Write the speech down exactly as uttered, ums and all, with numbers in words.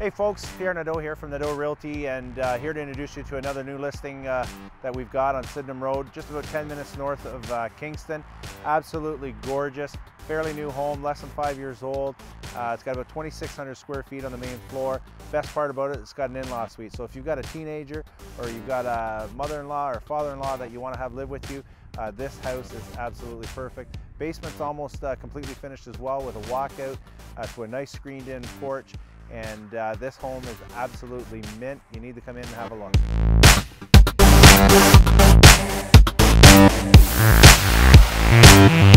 Hey folks, Pierre Nadeau here from Nadeau Realty, and uh, here to introduce you to another new listing uh, that we've got on Sydenham Road, just about ten minutes north of uh, Kingston. Absolutely gorgeous, fairly new home, less than five years old. Uh, it's got about twenty-six hundred square feet on the main floor. Best part about it, it's got an in-law suite. So if you've got a teenager or you've got a mother-in-law or father-in-law that you want to have live with you, uh, this house is absolutely perfect. Basement's almost uh, completely finished as well with a walkout uh, to a nice screened-in porch. And uh, this home is absolutely mint. You need to come in and have a look.